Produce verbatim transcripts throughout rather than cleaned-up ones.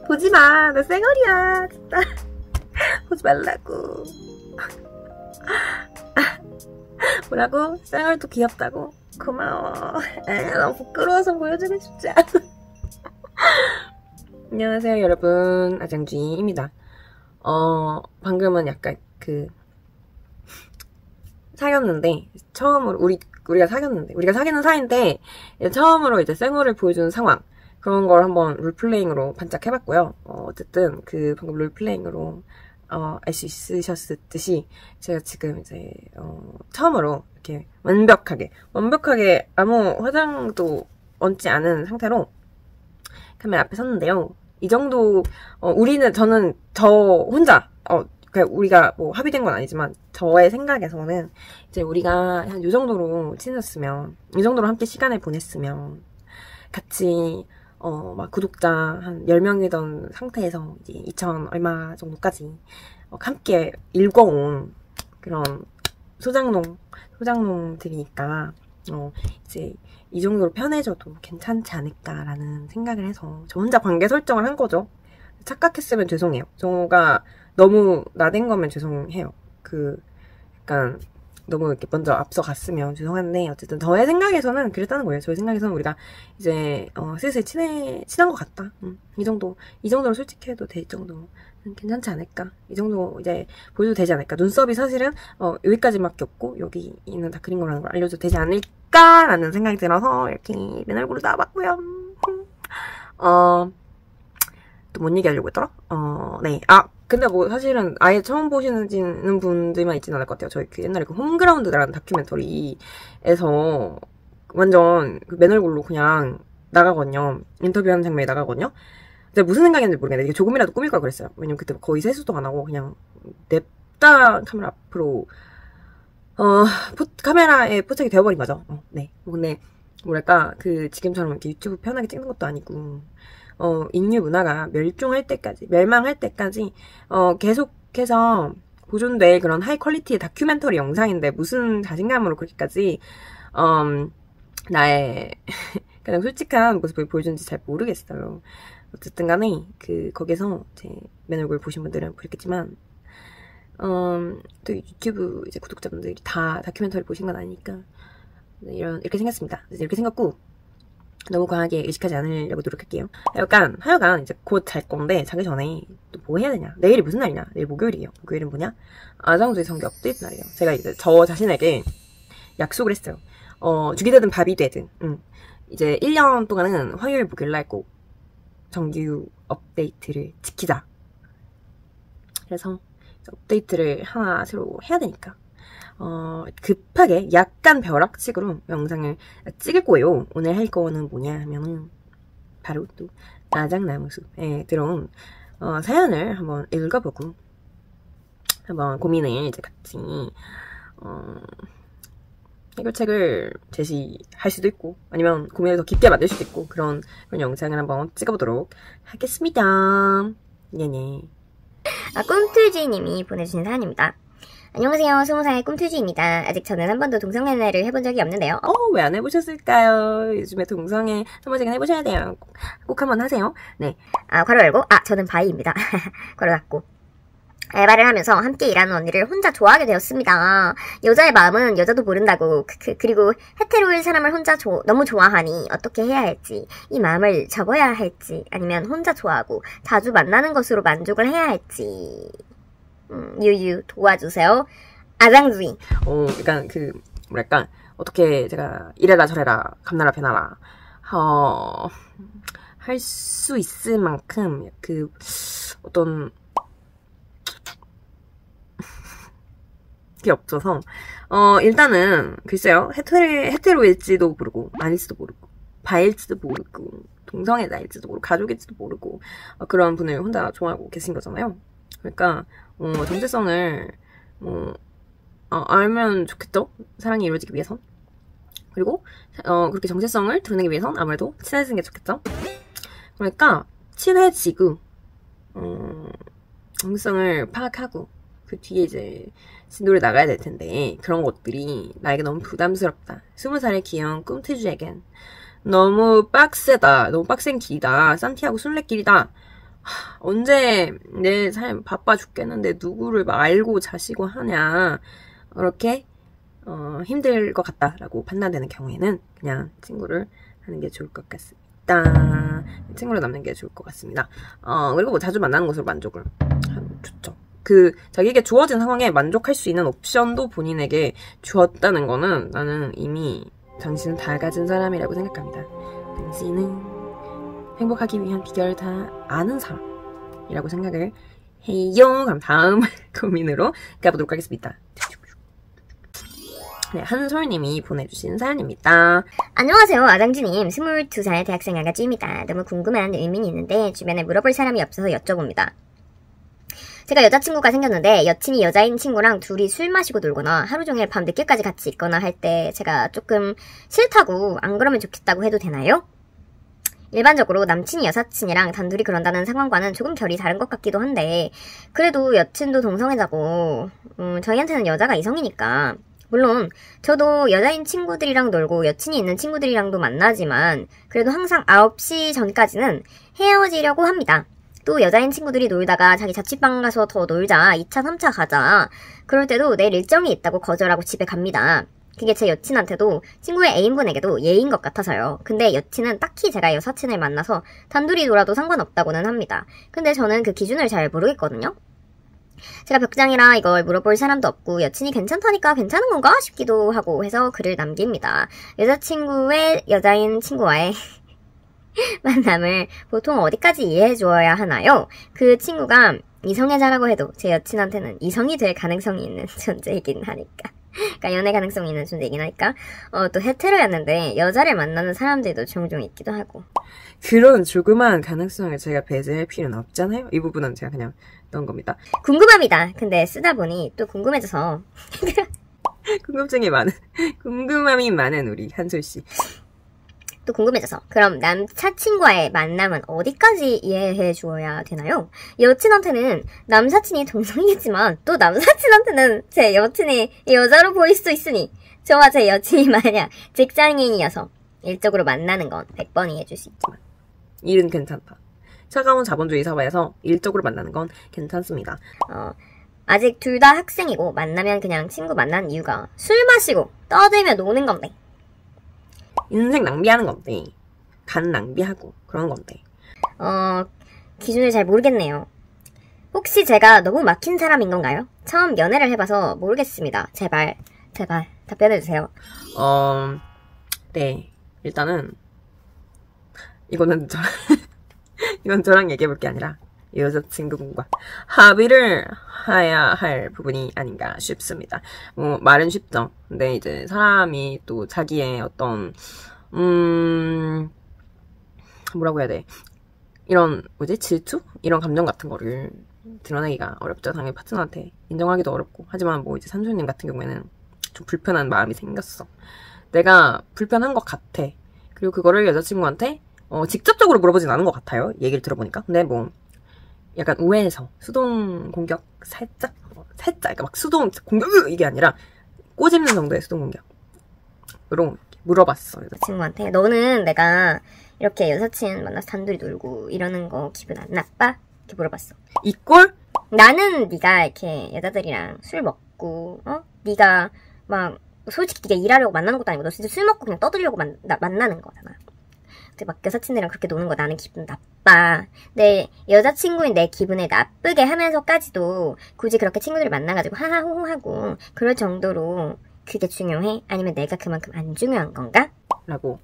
보지 마. 나 쌩얼이야. 진짜. 보지 말라고. 뭐라고? 쌩얼도 귀엽다고? 고마워. 에, 너무 부끄러워서 보여주고 싶지 않아. 안녕하세요 여러분, 아장쥐입니다. 어 방금은 약간 그 사귀었는데 처음으로 우리 우리가 사귀었는데 우리가 사귀는 사이인데 처음으로 이제 쌩얼을 보여주는 상황, 그런 걸 한번 롤플레잉으로 반짝해봤고요. 어, 어쨌든 그 방금 롤플레잉으로 어, 알 수 있으셨듯이 제가 지금 이제 어, 처음으로 이렇게 완벽하게 완벽하게 아무 화장도 얹지 않은 상태로 카메라 앞에 섰는데요. 이 정도 어, 우리는 저는 저 혼자 어 그러니까 우리가 뭐 합의된 건 아니지만 저의 생각에서는 이제 우리가 한 이 정도로 친해졌으면, 이 정도로 함께 시간을 보냈으면 같이 어 막 구독자 한 열 명이던 상태에서 이제 이천 얼마 정도까지 어, 함께 읽어온 그런 소장농 소장농들이니까 어 이제 이 정도로 편해져도 괜찮지 않을까라는 생각을 해서 저 혼자 관계 설정을 한 거죠. 착각했으면 죄송해요. 저가 너무 나댄 거면 죄송해요. 그 약간 너무 이렇게 먼저 앞서갔으면 죄송한데 어쨌든 저의 생각에서는 그랬다는 거예요. 저의 생각에서는 우리가 이제 어, 슬슬 친해 친한 것 같다. 음, 이 정도 이 정도로 솔직해도 될 정도 괜찮지 않을까? 이 정도 이제 보여도 되지 않을까? 눈썹이 사실은 어, 여기까지밖에 없고 여기는 다 그린 거라는 걸 알려줘도 되지 않을까라는 생각이 들어서 이렇게 맨 얼굴로 나와봤고요. 어, 또 뭔 얘기하려고 했더라? 어, 네. 아, 근데 뭐 사실은 아예 처음 보시는 분들만 있지는 않을 것 같아요. 저희 그 옛날에 그 홈그라운드라는 다큐멘터리에서 완전 그 맨 얼굴로 그냥 나가거든요. 인터뷰하는 장면이 나가거든요. 근데 무슨 생각이었는지 모르겠는데 이게 조금이라도 꾸밀 걸 그랬어요. 왜냐면 그때 거의 세수도 안 하고 그냥 냅다 카메라 앞으로 어 포, 카메라에 포착이 되어버린 거죠. 어, 네. 근데 뭐랄까 그 지금처럼 이렇게 유튜브 편하게 찍는 것도 아니고 어 인류 문화가 멸종할 때까지 멸망할 때까지 어 계속해서 보존될 그런 하이 퀄리티의 다큐멘터리 영상인데 무슨 자신감으로 그렇게까지 음 나의 그냥 솔직한 모습을 보여주는지 잘 모르겠어요. 어쨌든 간에 그 거기서 제 맨 얼굴 보신 분들은 그랬겠지만 음 또 유튜브 이제 구독자분들이 다 다큐멘터리 보신 건 아니니까 이런 이렇게 생겼습니다. 이렇게 생겼고 너무 과하게 의식하지 않으려고 노력할게요. 약간 하여간 이제 곧 잘 건데 자기 전에 또 뭐 해야 되냐? 내일이 무슨 날이냐? 내일 목요일이에요. 목요일은 뭐냐? 아장주의 성교 업데이트 날이에요. 제가 이제 저 자신에게 약속을 했어요. 어 죽이 되든 밥이 되든 음. 이제 일 년 동안은 화요일 목요일 날 꼭 정규 업데이트를 지키자. 그래서 업데이트를 하나 새로 해야 되니까 어, 급하게 약간 벼락식으로 영상을 찍을 거예요. 오늘 할 거는 뭐냐 하면은 바로 또 아장나무숲에 들어온 어, 사연을 한번 읽어보고 한번 고민을 이제 같이 어, 해결책을 제시할 수도 있고 아니면 고민을 더 깊게 만들 수도 있고 그런 그런 영상을 한번 찍어보도록 하겠습니다. 네네. 아, 꿈틀지님이 보내주신 사연입니다. 안녕하세요. 스무 살 꿈투지입니다. 아직 저는 한 번도 동성연애를 해본 적이 없는데요. 어, 왜 안 해보셨을까요? 요즘에 동성애 한 번씩은 해보셔야 돼요. 꼭, 꼭 한번 하세요. 네. 아, 괄호 열고, 아, 저는 바이입니다. 괄호 닫고. 알바를 하면서 함께 일하는 언니를 혼자 좋아하게 되었습니다. 여자의 마음은 여자도 모른다고. 그, 그, 그리고 헤테로인 사람을 혼자 조, 너무 좋아하니 어떻게 해야 할지, 이 마음을 접어야 할지, 아니면 혼자 좋아하고 자주 만나는 것으로 만족을 해야 할지. 음, 유유 도와주세요. 아장주의. 어, 약간 그 뭐랄까 어떻게 제가 이래라 저래라 감나라 배나라 어, 할 수 있을 만큼 그 어떤 게 없어서 어 일단은 글쎄요 헤테로 헤테로일지도 모르고 아닐지도 모르고 바일지도 모르고 동성애자일지도 모르고 가족일지도 모르고 어, 그런 분을 혼자 좋아하고 계신 거잖아요. 그러니까 어, 정체성을 뭐 어, 알면 좋겠죠? 사랑이 이루어지기 위해선. 그리고 어, 그렇게 정체성을 드러내기 위해선 아무래도 친해지는 게 좋겠죠? 그러니까 친해지고 어, 정체성을 파악하고 그 뒤에 이제 진도를 나가야 될 텐데 그런 것들이 나에게 너무 부담스럽다. 스무 살의 귀여운 꿈트주에겐 너무 빡세다. 너무 빡센 길이다. 산티아고 순례길이다. 언제 내 삶 바빠 죽겠는데 누구를 막 알고 자시고 하냐. 그렇게 어, 힘들 것 같다라고 판단되는 경우에는 그냥 친구를 하는 게 좋을 것 같습니다. 친구를 남는 게 좋을 것 같습니다. 어, 그리고 뭐 자주 만나는 것으로 만족을 하면 좋죠. 그 자기에게 주어진 상황에 만족할 수 있는 옵션도 본인에게 주었다는 거는 나는 이미 당신은 다 가진 사람이라고 생각합니다. 당신은 행복하기 위한 비결을 다 아는 사람이라고 생각을 해요. 그럼 다음 고민으로 가보도록 하겠습니다. 네, 한솔님이 보내주신 사연입니다. 안녕하세요, 아장주님. 스물두 살 대학생 아가씨입니다. 너무 궁금한 의문이 있는데 주변에 물어볼 사람이 없어서 여쭤봅니다. 제가 여자친구가 생겼는데 여친이 여자인 친구랑 둘이 술 마시고 놀거나 하루 종일 밤 늦게까지 같이 있거나 할 때 제가 조금 싫다고 안 그러면 좋겠다고 해도 되나요? 일반적으로 남친이 여사친이랑 단둘이 그런다는 상황과는 조금 결이 다른 것 같기도 한데 그래도 여친도 동성애자고 음, 저희한테는 여자가 이성이니까 물론 저도 여자인 친구들이랑 놀고 여친이 있는 친구들이랑도 만나지만 그래도 항상 아홉 시 전까지는 헤어지려고 합니다. 또 여자인 친구들이 놀다가 자기 자취방 가서 더 놀자, 이 차, 삼 차 가자. 그럴 때도 내일 일정이 있다고 거절하고 집에 갑니다. 그게 제 여친한테도 친구의 애인분에게도 예의인 것 같아서요. 근데 여친은 딱히 제가 여사친을 만나서 단둘이 놀아도 상관없다고는 합니다. 근데 저는 그 기준을 잘 모르겠거든요. 제가 벽장이라 이걸 물어볼 사람도 없고 여친이 괜찮다니까 괜찮은 건가 싶기도 하고 해서 글을 남깁니다. 여자친구의 여자인 친구와의 만남을 보통 어디까지 이해해 주어야 하나요? 그 친구가 이성애자라고 해도 제 여친한테는 이성이 될 가능성이 있는 존재이긴 하니까. 그러니까 연애 가능성이 있는 존재이긴 하니까. 어, 또 헤테로였는데 여자를 만나는 사람들도 종종 있기도 하고. 그런 조그마한 가능성을 제가 배제할 필요는 없잖아요. 이 부분은 제가 그냥 넣은 겁니다. 궁금합니다. 근데 쓰다 보니 또 궁금해져서. 궁금증이 많은, 궁금함이 많은 우리 한솔씨. 또 궁금해져서 그럼 남사친과의 만남은 어디까지 이해해 주어야 되나요? 여친한테는 남사친이 동성이겠지만 또 남사친한테는 제 여친이 여자로 보일 수도 있으니 저와 제 여친이 만약 직장인이어서 일적으로 만나는 건 백 번 이해해 줄 수 있지만 일은 괜찮다. 차가운 자본주의 사회에서 일적으로 만나는 건 괜찮습니다. 어, 아직 둘 다 학생이고 만나면 그냥 친구 만난 이유가 술 마시고 떠들며 노는 건데 인생 낭비하는 건데 간 낭비하고 그런 건데 어... 기준을 잘 모르겠네요. 혹시 제가 너무 막힌 사람인 건가요? 처음 연애를 해봐서 모르겠습니다. 제발 제발 답변해주세요. 어... 네 일단은 이거는 저 이건 저랑 얘기해볼 게 아니라 여자친구분과 합의를 해야 할 부분이 아닌가 싶습니다. 뭐 말은 쉽죠. 근데 이제 사람이 또 자기의 어떤 음 뭐라고 해야 돼? 이런 뭐지 질투? 이런 감정 같은 거를 드러내기가 어렵죠. 당연히 파트너한테 인정하기도 어렵고. 하지만 뭐 이제 산수님 같은 경우에는 좀 불편한 마음이 생겼어. 내가 불편한 것 같아. 그리고 그거를 여자친구한테 어, 직접적으로 물어보진 않은 것 같아요. 얘기를 들어보니까. 근데 뭐 약간 우회해서 수동 공격 살짝 살짝 그러니까 막 수동 공격 이게 아니라 꼬집는 정도의 수동 공격으로 물어봤어. 여자친구한테 너는 내가 이렇게 여사친 만나서 단둘이 놀고 이러는 거 기분 안 나빠? 이렇게 물어봤어. 이 꼴? 나는 네가 이렇게 여자들이랑 술 먹고 어? 네가 막 솔직히 네가 일하려고 만나는 것도 아니고 너 진짜 술 먹고 그냥 떠들려고 만, 나, 만나는 거잖아. 막 여사친들이랑 그렇게 노는 거 나는 기분 나빠. 내 여자친구인 내 기분을 나쁘게 하면서까지도 굳이 그렇게 친구들을 만나가지고 하하호호하고 그럴 정도로 그게 중요해? 아니면 내가 그만큼 안 중요한 건가? 라고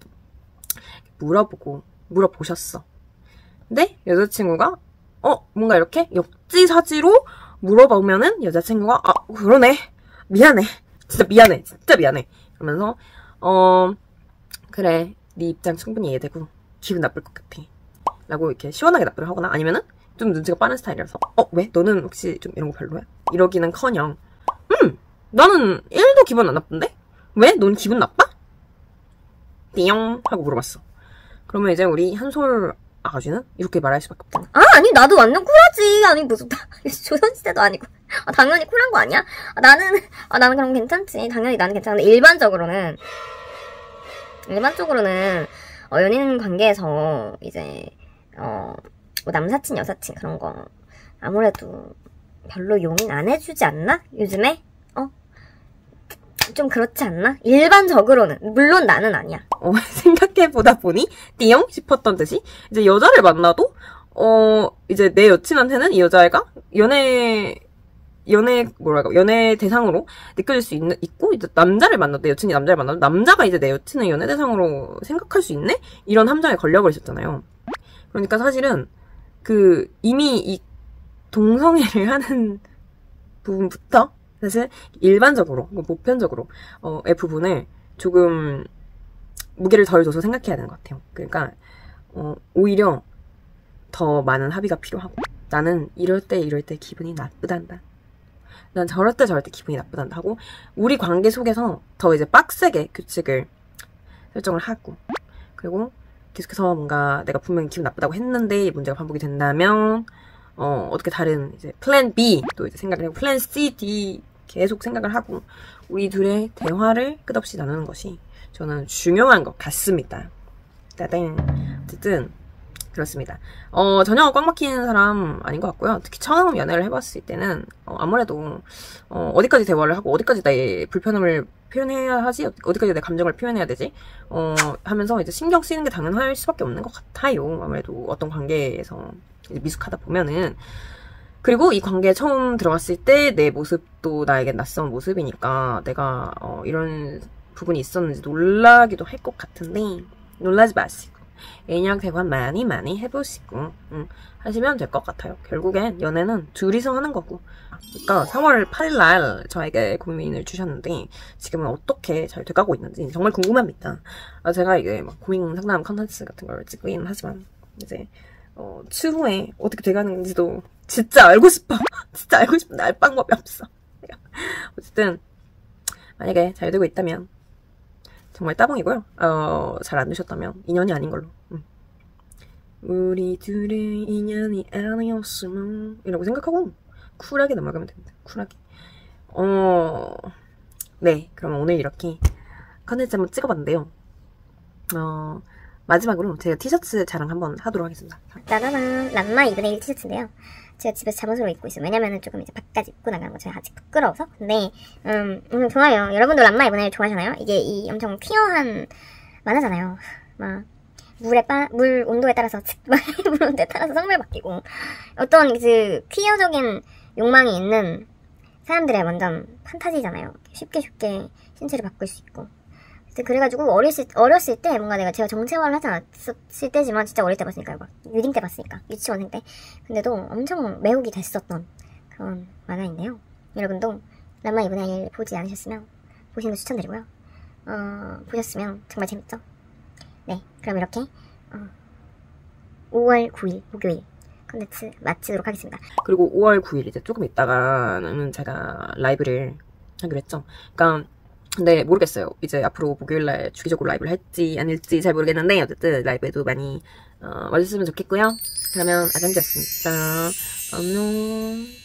물어보고 물어보셨어. 근데 여자친구가 어 뭔가 이렇게 역지사지로 물어보면은 여자친구가 아 그러네 미안해 진짜 미안해 진짜 미안해 그러면서 어 그래 네 입장 충분히 이해되고 기분 나쁠 것 같아 라고 이렇게 시원하게 납득을 하거나 아니면은 좀 눈치가 빠른 스타일이라서 어 왜? 너는 혹시 좀 이런 거 별로야? 이러기는커녕 음 나는 일도 기분 안 나쁜데? 왜? 넌 기분 나빠? 띠용 하고 물어봤어. 그러면 이제 우리 한솔 아가씨는 이렇게 말할 수밖에 없잖아. 아 아니 나도 완전 쿨하지. 아니 무슨 조선시대도 아니고 아, 당연히 쿨한 거 아니야? 아, 나는 아, 나는 그럼 괜찮지. 당연히 나는 괜찮은데 일반적으로는 일반적으로는 어, 연인 관계에서 이제 어 뭐 남사친, 여사친 그런 거 아무래도 별로 용인 안 해주지 않나? 요즘에? 어? 좀 그렇지 않나? 일반적으로는. 물론 나는 아니야. 어, 생각해보다 보니 띠용 싶었던 듯이 이제 여자를 만나도 어 이제 내 여친한테는 이 여자애가 연애 연애 뭐랄까 연애 대상으로 느껴질 수 있는 있고 이제 남자를 만나도 내 여친이 남자를 만나도 남자가 이제 내 여친을 연애 대상으로 생각할 수 있네? 이런 함정에 걸려버리셨잖아요. 그러니까 사실은 그 이미 이 동성애를 하는 부분부터 사실 일반적으로 보편적으로 어의 부분을 조금 무게를 덜 줘서 생각해야 되는 것 같아요. 그러니까 어 오히려 더 많은 합의가 필요하고 나는 이럴 때 이럴 때 기분이 나쁘단다. 난 저럴 때 저럴 때 기분이 나쁘단다 하고 우리 관계 속에서 더 이제 빡세게 규칙을 설정을 하고 그리고 계속해서 뭔가 내가 분명히 기분 나쁘다고 했는데 이 문제가 반복이 된다면 어 어떻게 다른 이제 플랜 B 또 이제 생각을 하고 플랜 C, D 계속 생각을 하고 우리 둘의 대화를 끝없이 나누는 것이 저는 중요한 것 같습니다. 따땡. 어쨌든 그렇습니다. 어, 전혀 꽉 막히는 사람 아닌 것 같고요. 특히 처음 연애를 해봤을 때는 어, 아무래도 어, 어디까지 대화를 하고 어디까지 나의 불편함을 표현해야 하지? 어디까지 내 감정을 표현해야 되지? 어, 하면서 이제 신경 쓰이는 게 당연할 수밖에 없는 것 같아요. 아무래도 어떤 관계에서 이제 미숙하다 보면은. 그리고 이 관계에 처음 들어갔을 때 내 모습도 나에게 낯선 모습이니까 내가 어, 이런 부분이 있었는지 놀라기도 할 것 같은데 놀라지 마시고 애인이랑 대화 많이 많이 해보시고 음, 하시면 될 것 같아요. 결국엔 연애는 둘이서 하는 거고 그러니까 삼월 팔일날 저에게 고민을 주셨는데 지금은 어떻게 잘 돼가고 있는지 정말 궁금합니다. 아, 제가 이게 막 고민 상담 컨텐츠 같은 걸 찍긴 하지만 이제 어, 추후에 어떻게 돼가는지도 진짜 알고 싶어. 진짜 알고 싶은데 알 방법이 없어. 어쨌든 만약에 잘 되고 있다면 정말 따봉이고요. 어, 잘 안 되셨다면 인연이 아닌 걸로. 음. 우리 둘의 인연이 아니었으면 이라고 생각하고 쿨하게 넘어가면 됩니다. 쿨하게. 어, 네. 그럼 오늘 이렇게 컨텐츠 한번 찍어봤는데요. 어, 마지막으로 제가 티셔츠 자랑 한번 하도록 하겠습니다. 따다란 람마 이분의 일 티셔츠인데요. 제가 집에서 잠옷으로 입고 있어요. 왜냐면은 조금 이제 밖까지 입고 나가는 거 제가 아직 부끄러워서. 근데 음, 음 좋아요. 여러분도 람마 이분의 일 좋아하시나요? 이게 이 엄청 퓨어한 만화잖아요. 막 물에 빠, 물 온도에 따라서 물 온도에 따라서 성별 바뀌고 어떤 그 퀴어적인 욕망이 있는 사람들의 완전 판타지잖아요. 쉽게 쉽게 신체를 바꿀 수 있고. 그래가지고 어렸을, 어렸을 때 뭔가 내가 제가 정체화를 하지 않았을 때지만 진짜 어릴 때 봤으니까 막 유딩 때 봤으니까 유치원생 때 근데도 엄청 매혹이 됐었던 그런 만화인데요. 여러분도 람마 이분의 일 보지 않으셨으면 보시는 거 추천드리고요. 어, 보셨으면 정말 재밌죠? 네, 그럼 이렇게 어, 오월 구일 목요일 컨텐츠 마치도록 하겠습니다. 그리고 오월 구일 이제 조금 있다가는 제가 라이브를 하기로 했죠. 그러니까 근데 모르겠어요. 이제 앞으로 목요일날 주기적으로 라이브를 할지 아닐지 잘 모르겠는데 어쨌든 라이브에도 많이 어, 와주셨으면 좋겠고요. 그러면 아장지였습니다. 안녕.